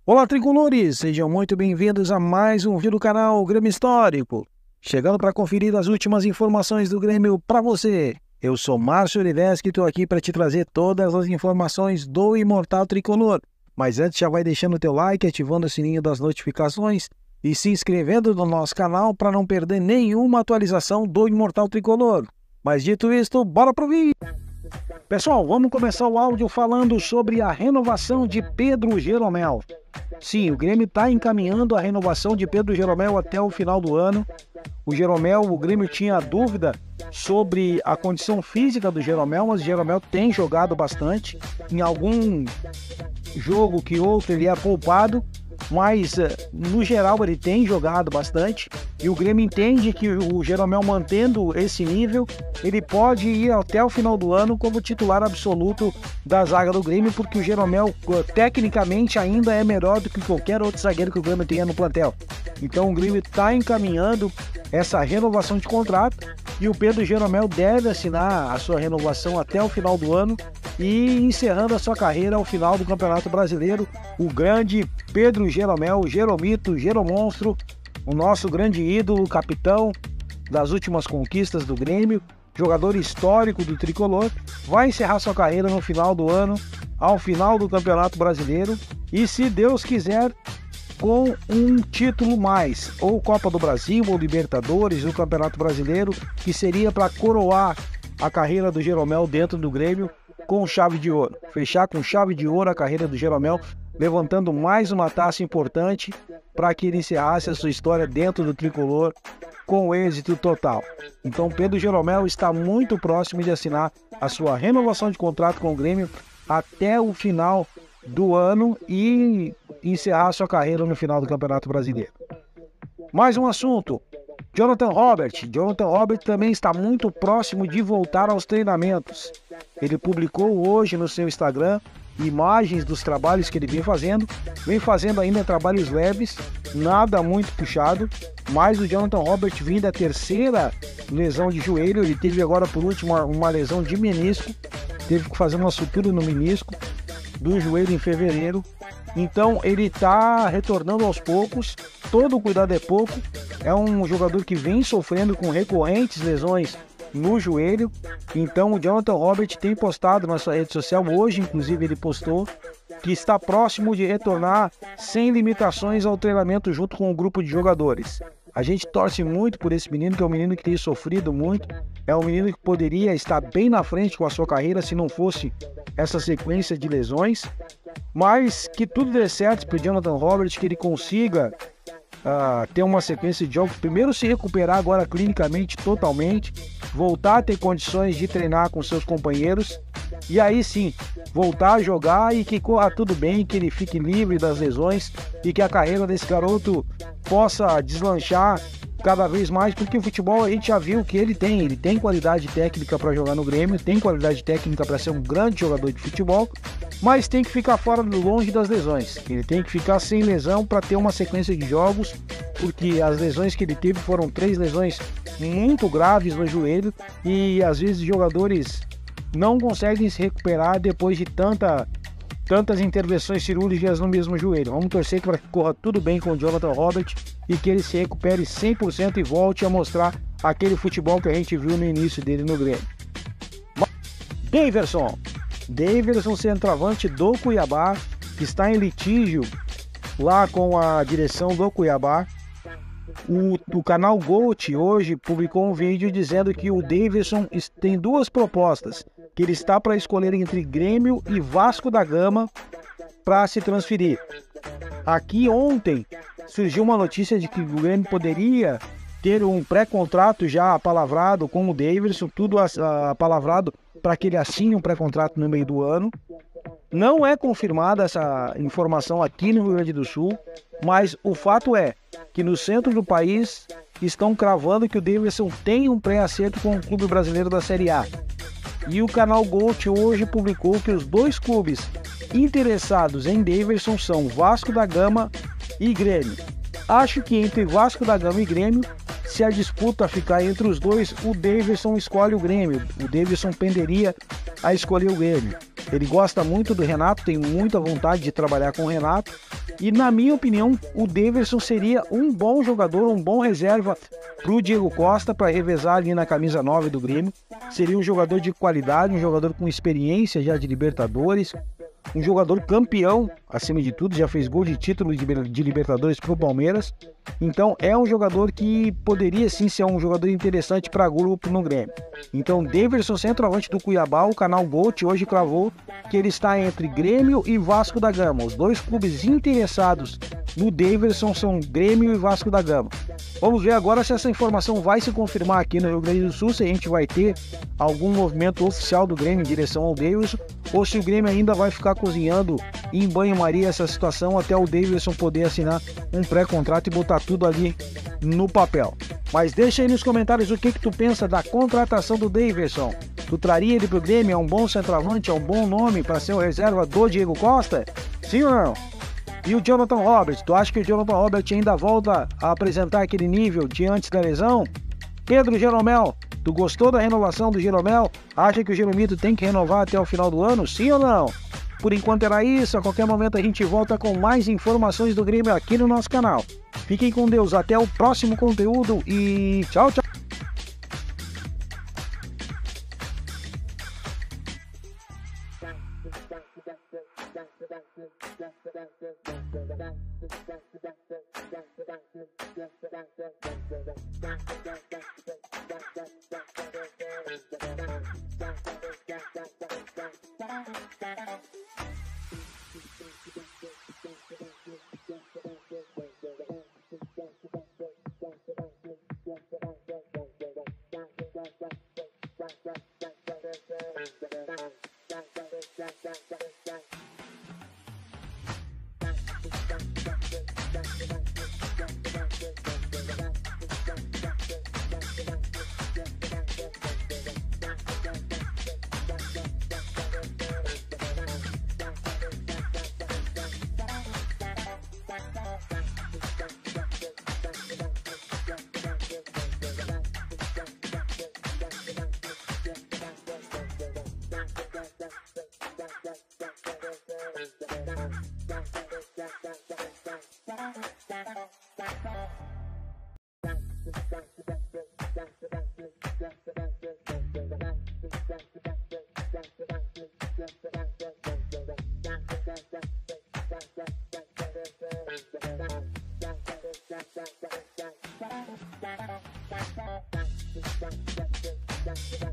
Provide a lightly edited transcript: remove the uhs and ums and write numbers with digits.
Olá, tricolores! Sejam muito bem-vindos a mais um vídeo do canal Grêmio Histórico. Chegando para conferir as últimas informações do Grêmio para você. Eu sou Márcio Oliveski e estou aqui para te trazer todas as informações do Imortal Tricolor. Mas antes, já vai deixando o teu like, ativando o sininho das notificações e se inscrevendo no nosso canal para não perder nenhuma atualização do Imortal Tricolor. Mas dito isto, bora pro vídeo! Pessoal, vamos começar o áudio falando sobre a renovação de Pedro Jeromel. Sim, o Grêmio está encaminhando a renovação de Pedro Jeromel até o final do ano. O Grêmio tinha dúvida sobre a condição física do Jeromel, mas o Jeromel tem jogado bastante. Em algum jogo que outro ele é poupado, mas no geral ele tem jogado bastante. E o Grêmio entende que o Jeromel, mantendo esse nível, ele pode ir até o final do ano como titular absoluto da zaga do Grêmio, porque o Jeromel tecnicamente ainda é melhor do que qualquer outro zagueiro que o Grêmio tenha no plantel. Então o Grêmio está encaminhando essa renovação de contrato e o Pedro Jeromel deve assinar a sua renovação até o final do ano e encerrando a sua carreira ao final do Campeonato Brasileiro. O grande Pedro Jeromel, o Jeromito, o Jeromonstro, o nosso grande ídolo, capitão das últimas conquistas do Grêmio, jogador histórico do Tricolor, vai encerrar sua carreira no final do ano, ao final do Campeonato Brasileiro e, se Deus quiser, com um título mais, ou Copa do Brasil, ou Libertadores, ou Campeonato Brasileiro, que seria para coroar a carreira do Jeromel dentro do Grêmio com chave de ouro. Fechar com chave de ouro a carreira do Jeromel, levantando mais uma taça importante para que ele encerrasse a sua história dentro do Tricolor com êxito total. Então Pedro Jeromel está muito próximo de assinar a sua renovação de contrato com o Grêmio até o final do ano e encerrar sua carreira no final do Campeonato Brasileiro. Mais um assunto. Jonathan Robert também está muito próximo de voltar aos treinamentos. Ele publicou hoje no seu Instagram imagens dos trabalhos que ele vem fazendo ainda trabalhos leves, nada muito puxado, mas o Jonathan Robert vindo da terceira lesão de joelho, ele teve agora por último uma lesão de menisco, teve que fazer uma sutura no menisco do joelho em fevereiro, então ele está retornando aos poucos, todo cuidado é pouco, é um jogador que vem sofrendo com recorrentes lesões no joelho. Então o Jonathan Robert tem postado na sua rede social, hoje inclusive ele postou, que está próximo de retornar sem limitações ao treinamento junto com o grupo de jogadores. A gente torce muito por esse menino, que é um menino que tem sofrido muito, é um menino que poderia estar bem na frente com a sua carreira se não fosse essa sequência de lesões, mas que tudo dê certo para o Jonathan Robert, que ele consiga ter uma sequência de jogos, primeiro se recuperar agora clinicamente, totalmente, voltar a ter condições de treinar com seus companheiros e aí sim, voltar a jogar e que corra tudo bem, que ele fique livre das lesões e que a carreira desse garoto possa deslanchar cada vez mais, porque o futebol a gente já viu que ele tem qualidade técnica para jogar no Grêmio, tem qualidade técnica para ser um grande jogador de futebol, mas tem que ficar longe das lesões. Ele tem que ficar sem lesão para ter uma sequência de jogos, porque as lesões que ele teve foram 3 lesões muito graves no joelho e às vezes jogadores não conseguem se recuperar depois de tantas intervenções cirúrgicas no mesmo joelho. Vamos torcer para que corra tudo bem com o Jonathan Robert e que ele se recupere 100% e volte a mostrar aquele futebol que a gente viu no início dele no Grêmio. Daverson, centroavante do Cuiabá, que está em litígio lá com a direção do Cuiabá. O canal GOAT hoje publicou um vídeo dizendo que o Daverson tem 2 propostas, que ele está para escolher entre Grêmio e Vasco da Gama para se transferir. Aqui ontem surgiu uma notícia de que o Grêmio poderia ter um pré-contrato já apalavrado com o Daverson, tudo apalavrado para que ele assine um pré-contrato no meio do ano. Não é confirmada essa informação aqui no Rio Grande do Sul, mas o fato é que no centro do país estão cravando que o Daverson tem um pré-acerto com o clube brasileiro da Série A. E o canal GOAT hoje publicou que os 2 clubes interessados em Daverson são Vasco da Gama e Grêmio. Acho que entre Vasco da Gama e Grêmio, se a disputa ficar entre os dois, o Daverson escolhe o Grêmio. O Daverson penderia a escolher o Grêmio. Ele gosta muito do Renato, tem muita vontade de trabalhar com o Renato. E na minha opinião, o Daverson seria um bom jogador, um bom reserva para o Diego Costa, para revezar ali na camisa 9 do Grêmio. Seria um jogador de qualidade, um jogador com experiência já de Libertadores, um jogador campeão, acima de tudo, já fez gol de título de Libertadores para o Palmeiras. Então é um jogador que poderia sim ser um jogador interessante para grupo no Grêmio. Então Daverson, centroavante do Cuiabá, o canal Bolt hoje cravou que ele está entre Grêmio e Vasco da Gama. Os dois clubes interessados no Daverson são Grêmio e Vasco da Gama. Vamos ver agora se essa informação vai se confirmar aqui no Rio Grande do Sul, se a gente vai ter algum movimento oficial do Grêmio em direção ao Daverson, ou se o Grêmio ainda vai ficar cozinhando em banho-maria essa situação até o Daverson poder assinar um pré-contrato e botar tudo ali no papel. Mas deixa aí nos comentários o que tu pensa da contratação do Daverson. Tu traria ele pro Grêmio? É um bom centroavante? É um bom nome para ser o reserva do Diego Costa? Sim ou não? E o Jonathan Roberts? Tu acha que o Jonathan Roberts ainda volta a apresentar aquele nível de antes da lesão? Pedro Jeromel, tu gostou da renovação do Jeromel? Acha que o Jeromito tem que renovar até o final do ano? Sim ou não? Por enquanto era isso, a qualquer momento a gente volta com mais informações do Grêmio aqui no nosso canal. Fiquem com Deus, até o próximo conteúdo e tchau, tchau! Bye.